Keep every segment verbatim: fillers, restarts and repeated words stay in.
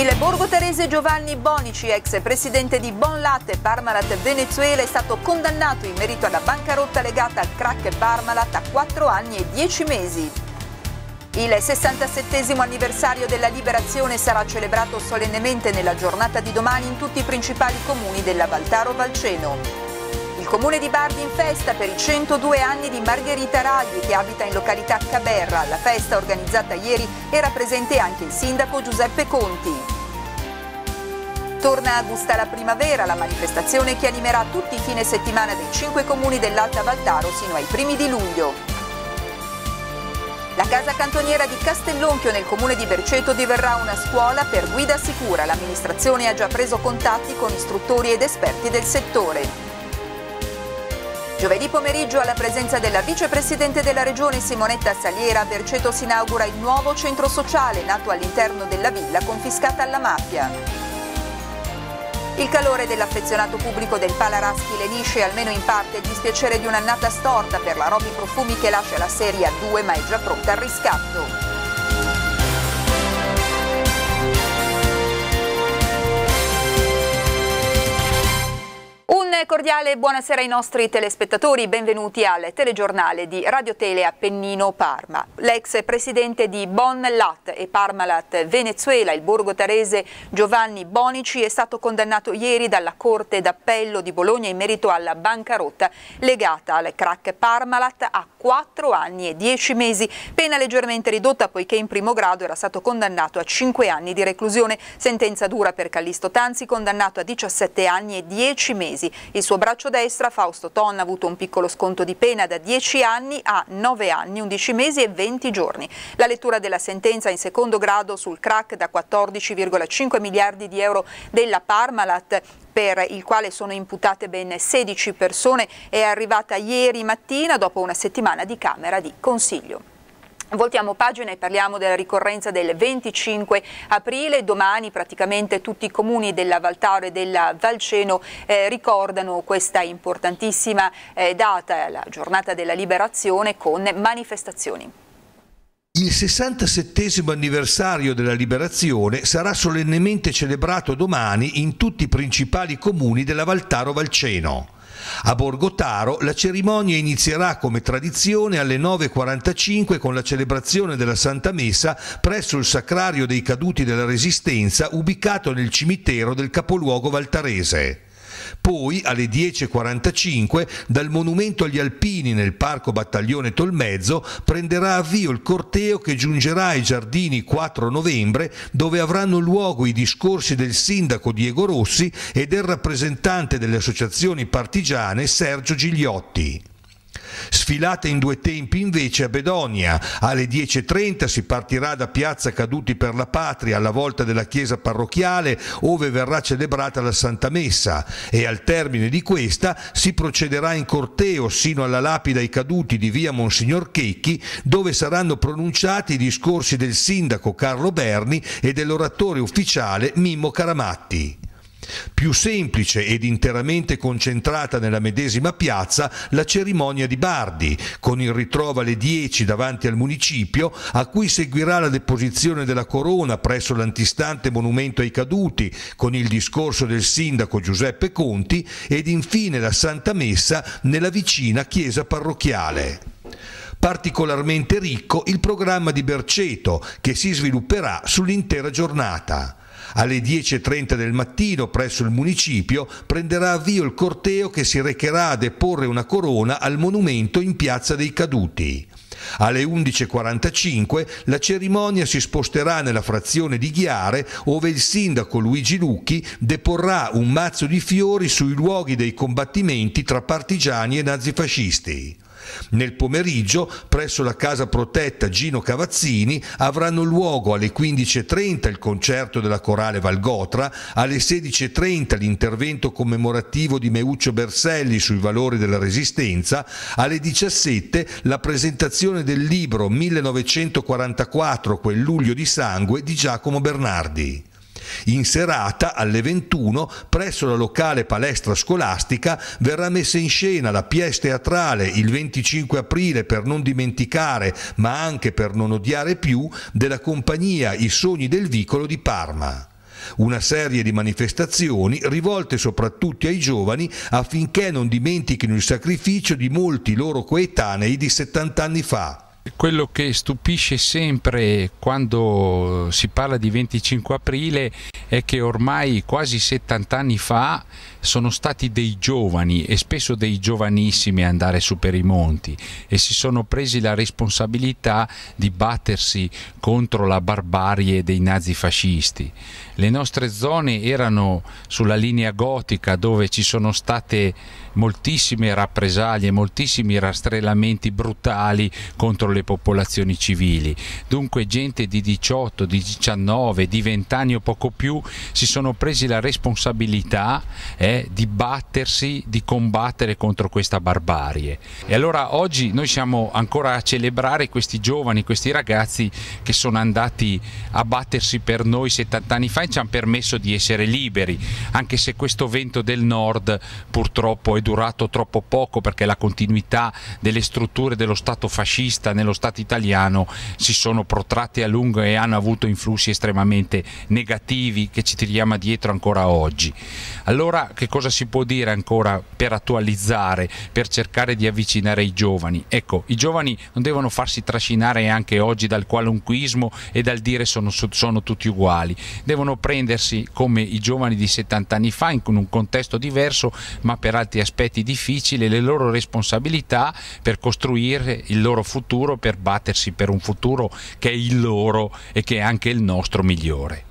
Il borgotarese Giovanni Bonici, ex presidente di Bonlatte Parmalat Venezuela, è stato condannato in merito alla bancarotta legata al crack Parmalat a quattro anni e dieci mesi. Il sessantasettesimo anniversario della liberazione sarà celebrato solennemente nella giornata di domani in tutti i principali comuni della Valtaro Valceno. Il comune di Bardi in festa per i centodue anni di Margherita Ragli, che abita in località Caberra. Alla festa organizzata ieri era presente anche il sindaco Giuseppe Conti. Torna a Gusta la primavera, la manifestazione che animerà tutti i fine settimana dei cinque comuni dell'Alta Valtaro sino ai primi di luglio. La casa cantoniera di Castellonchio nel comune di Berceto diverrà una scuola per guida sicura. L'amministrazione ha già preso contatti con istruttori ed esperti del settore. Giovedì pomeriggio, alla presenza della vicepresidente della regione Simonetta Saliera, a Berceto si inaugura il nuovo centro sociale nato all'interno della villa confiscata alla mafia. Il calore dell'affezionato pubblico del Palaraschi lenisce almeno in parte il dispiacere di un'annata storta per la Roby Profumi, che lascia la serie A due ma è già pronta al riscatto. Un cordiale buonasera ai nostri telespettatori, benvenuti al telegiornale di Radio Tele Appennino Parma. L'ex presidente di Bonlatte e Parmalat Venezuela, il borgotarese Giovanni Bonici, è stato condannato ieri dalla Corte d'Appello di Bologna in merito alla bancarotta legata al crack Parmalat a quattro anni e dieci mesi, pena leggermente ridotta poiché in primo grado era stato condannato a cinque anni di reclusione, sentenza dura per Callisto Tanzi, condannato a diciassette anni e dieci mesi. Il suo braccio destra, Fausto Ton, ha avuto un piccolo sconto di pena da dieci anni a nove anni, undici mesi e venti giorni. La lettura della sentenza in secondo grado sul crack da quattordici virgola cinque miliardi di euro della Parmalat, per il quale sono imputate ben sedici persone, è arrivata ieri mattina dopo una settimana di Camera di Consiglio. Voltiamo pagina e parliamo della ricorrenza del venticinque aprile. Domani praticamente tutti i comuni della Valtaro e della Valceno eh, ricordano questa importantissima eh, data, la giornata della liberazione, con manifestazioni. Il sessantasettesimo anniversario della liberazione sarà solennemente celebrato domani in tutti i principali comuni della Valtaro Valceno. A Borgotaro la cerimonia inizierà come tradizione alle nove e quarantacinque con la celebrazione della Santa Messa presso il Sacrario dei Caduti della Resistenza, ubicato nel cimitero del capoluogo valtarese. Poi alle dieci e quarantacinque dal Monumento agli Alpini nel Parco Battaglione Tolmezzo prenderà avvio il corteo che giungerà ai Giardini quattro novembre, dove avranno luogo i discorsi del sindaco Diego Rossi e del rappresentante delle associazioni partigiane Sergio Gigliotti. Sfilata in due tempi invece a Bedonia. Alle dieci e trenta si partirà da Piazza Caduti per la Patria alla volta della chiesa parrocchiale, ove verrà celebrata la Santa Messa, e al termine di questa si procederà in corteo sino alla lapide ai caduti di via Monsignor Checchi, dove saranno pronunciati i discorsi del sindaco Carlo Berni e dell'oratore ufficiale Mimmo Caramatti. Più semplice ed interamente concentrata nella medesima piazza la cerimonia di Bardi, con il ritrovo alle dieci davanti al municipio, a cui seguirà la deposizione della corona presso l'antistante monumento ai caduti, con il discorso del sindaco Giuseppe Conti, ed infine la Santa Messa nella vicina chiesa parrocchiale. Particolarmente ricco il programma di Berceto, che si svilupperà sull'intera giornata. Alle dieci e trenta del mattino presso il municipio prenderà avvio il corteo che si recherà a deporre una corona al monumento in Piazza dei Caduti. Alle undici e quarantacinque la cerimonia si sposterà nella frazione di Ghiare, ove il sindaco Luigi Lucchi deporrà un mazzo di fiori sui luoghi dei combattimenti tra partigiani e nazifascisti. Nel pomeriggio, presso la casa protetta Gino Cavazzini, avranno luogo alle quindici e trenta il concerto della Corale Valgotra, alle sedici e trenta l'intervento commemorativo di Meuccio Berselli sui valori della Resistenza, alle diciassette la presentazione del libro millenovecentoquarantaquattro Quel luglio di sangue di Giacomo Bernardi. In serata, alle ventuno, presso la locale palestra scolastica, verrà messa in scena la pièce teatrale Il venticinque aprile per non dimenticare, ma anche per non odiare più, della compagnia I Sogni del Vicolo di Parma. Una serie di manifestazioni rivolte soprattutto ai giovani affinché non dimentichino il sacrificio di molti loro coetanei di settanta anni fa. Quello che stupisce sempre quando si parla di venticinque aprile è che ormai quasi settanta anni fa sono stati dei giovani e spesso dei giovanissimi a andare su per i monti e si sono presi la responsabilità di battersi contro la barbarie dei nazifascisti. Le nostre zone erano sulla linea gotica, dove ci sono state moltissime rappresaglie, moltissimi rastrellamenti brutali contro le popolazioni civili. Dunque gente di diciotto, di diciannove, di venti anni o poco più si sono presi la responsabilità eh, di battersi, di combattere contro questa barbarie. E allora oggi noi siamo ancora a celebrare questi giovani, questi ragazzi che sono andati a battersi per noi settanta anni fa e ci hanno permesso di essere liberi, anche se questo vento del nord purtroppo è durato troppo poco, perché la continuità delle strutture dello Stato fascista nello Stato italiano si sono protratte a lungo e hanno avuto influssi estremamente negativi che ci tiriamo dietro ancora oggi. Allora che cosa si può dire ancora per attualizzare, per cercare di avvicinare i giovani? Ecco, i giovani non devono farsi trascinare anche oggi dal qualunquismo e dal dire sono, sono tutti uguali, devono prendersi come i giovani di settanta anni fa in un contesto diverso ma per altri aspetti difficili le loro responsabilità per costruire il loro futuro, per battersi per un futuro che è il loro e che è anche il nostro migliore.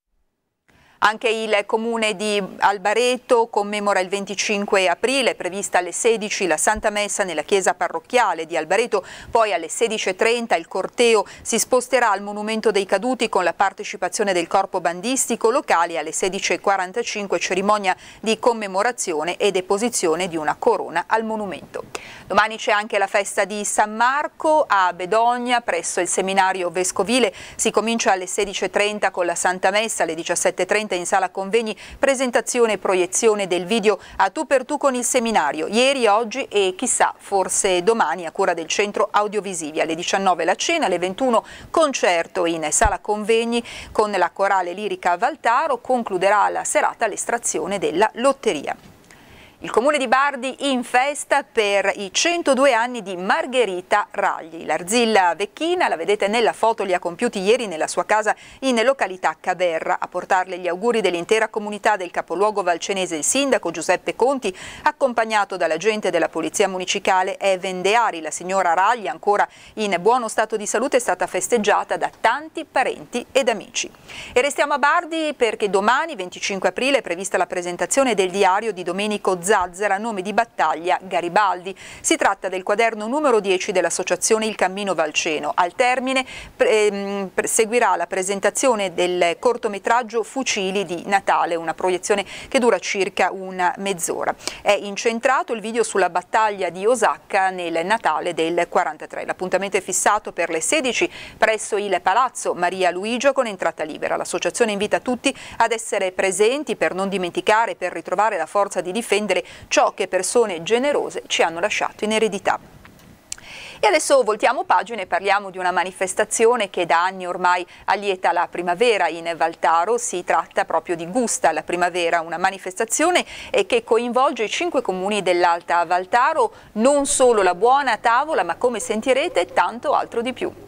Anche il comune di Albareto commemora il venticinque aprile, prevista alle sedici la Santa Messa nella chiesa parrocchiale di Albareto, poi alle sedici e trenta il corteo si sposterà al Monumento dei Caduti con la partecipazione del corpo bandistico locale, alle sedici e quarantacinque cerimonia di commemorazione e deposizione di una corona al monumento. Domani c'è anche la festa di San Marco a Bedogna presso il seminario vescovile, si comincia alle sedici e trenta con la Santa Messa, alle diciassette e trenta in sala convegni, presentazione e proiezione del video A tu per tu con il seminario, ieri, oggi e chissà forse domani a cura del centro audiovisivi. Alle diciannove la cena, alle ventuno concerto in sala convegni con la corale lirica Valtaro, concluderà la serata l'estrazione della lotteria. Il comune di Bardi in festa per i centodue anni di Margherita Ragli. L'Arzilla Vecchina, la vedete nella foto, li ha compiuti ieri nella sua casa in località Caberra. A portarle gli auguri dell'intera comunità del capoluogo valcenese il sindaco Giuseppe Conti, accompagnato dall'agente della polizia municipale Even Deari. La signora Ragli, ancora in buono stato di salute, è stata festeggiata da tanti parenti ed amici. E restiamo a Bardi perché domani, venticinque aprile, è prevista la presentazione del diario di Domenico Zazzera a nome di battaglia Garibaldi. Si tratta del quaderno numero dieci dell'associazione Il Cammino Valceno. Al termine ehm, seguirà la presentazione del cortometraggio Fucili di Natale, una proiezione che dura circa una mezz'ora. È incentrato il video sulla battaglia di Osacca nel Natale del quarantatré. L'appuntamento è fissato per le sedici presso il Palazzo Maria Luigia con entrata libera. L'associazione invita tutti ad essere presenti per non dimenticare e per ritrovare la forza di difendere ciò che persone generose ci hanno lasciato in eredità. E adesso voltiamo pagina e parliamo di una manifestazione che da anni ormai allieta la primavera in Valtaro. Si tratta proprio di Gusta la Primavera, una manifestazione che coinvolge i cinque comuni dell'Alta Valtaro, non solo la buona tavola, ma come sentirete tanto altro di più.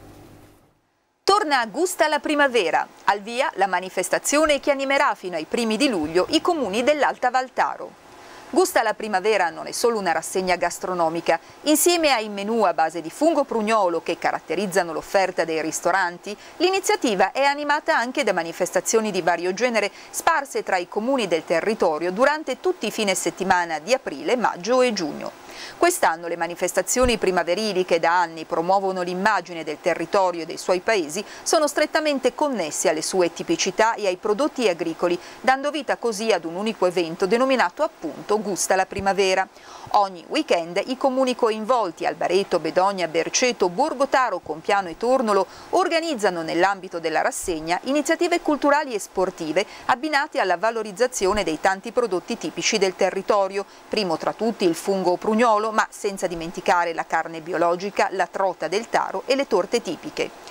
Torna Gusta la Primavera, al via la manifestazione che animerà fino ai primi di luglio i comuni dell'Alta Valtaro. Gusta la Primavera non è solo una rassegna gastronomica. Insieme ai menù a base di fungo prugnolo che caratterizzano l'offerta dei ristoranti, l'iniziativa è animata anche da manifestazioni di vario genere sparse tra i comuni del territorio durante tutti i fine settimana di aprile, maggio e giugno. Quest'anno le manifestazioni primaverili, che da anni promuovono l'immagine del territorio e dei suoi paesi, sono strettamente connesse alle sue tipicità e ai prodotti agricoli, dando vita così ad un unico evento denominato appunto Gusta la Primavera. Ogni weekend i comuni coinvolti, Albareto, Bedogna, Berceto, Borgotaro, Compiano e Tornolo, organizzano nell'ambito della rassegna iniziative culturali e sportive abbinate alla valorizzazione dei tanti prodotti tipici del territorio, primo tra tutti il fungo prugnolo, ma senza dimenticare la carne biologica, la trota del taro e le torte tipiche.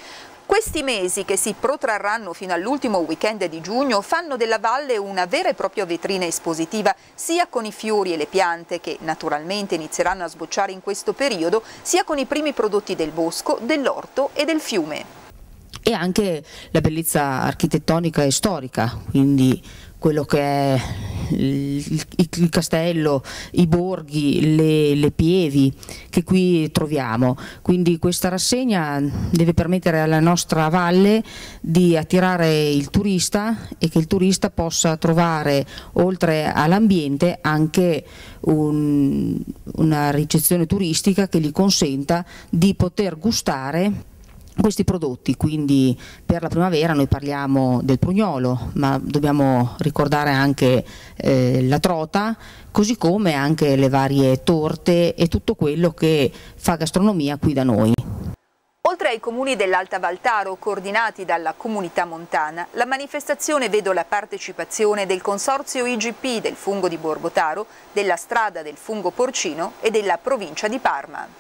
Questi mesi, che si protrarranno fino all'ultimo weekend di giugno, fanno della valle una vera e propria vetrina espositiva, sia con i fiori e le piante che naturalmente inizieranno a sbocciare in questo periodo, sia con i primi prodotti del bosco, dell'orto e del fiume. E anche la bellezza architettonica e storica, quindi quello che è il, il castello, i borghi, le, le pievi che qui troviamo. Quindi questa rassegna deve permettere alla nostra valle di attirare il turista e che il turista possa trovare, oltre all'ambiente, anche un, una ricezione turistica che gli consenta di poter gustare questi prodotti. Quindi per la primavera noi parliamo del prugnolo, ma dobbiamo ricordare anche eh, la trota, così come anche le varie torte e tutto quello che fa gastronomia qui da noi. Oltre ai comuni dell'Alta Valtaro coordinati dalla Comunità Montana, la manifestazione vede la partecipazione del Consorzio I G P del Fungo di Borgotaro, della Strada del Fungo Porcino e della Provincia di Parma.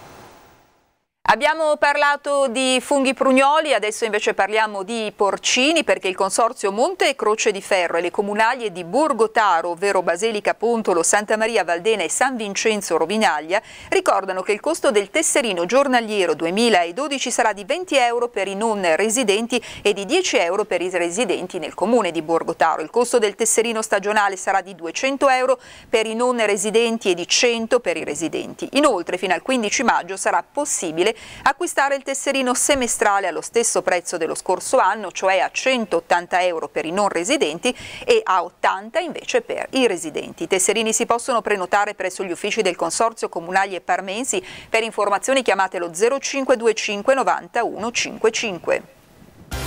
Abbiamo parlato di funghi prugnoli, adesso invece parliamo di porcini, perché il Consorzio Monte e Croce di Ferro e le comunaglie di Borgotaro, ovvero Basilica Pontolo, Santa Maria Valdena e San Vincenzo Rovinaglia, ricordano che il costo del tesserino giornaliero duemiladodici sarà di venti euro per i non residenti e di dieci euro per i residenti nel comune di Borgotaro. Il costo del tesserino stagionale sarà di duecento euro per i non residenti e di cento per i residenti. Inoltre, fino al quindici maggio sarà possibile acquistare il tesserino semestrale allo stesso prezzo dello scorso anno, cioè a centottanta euro per i non residenti e a ottanta invece per i residenti. I tesserini si possono prenotare presso gli uffici del Consorzio Comunali e Parmensi. Per informazioni chiamate lo zero cinque due cinque novantuno cinquantacinque.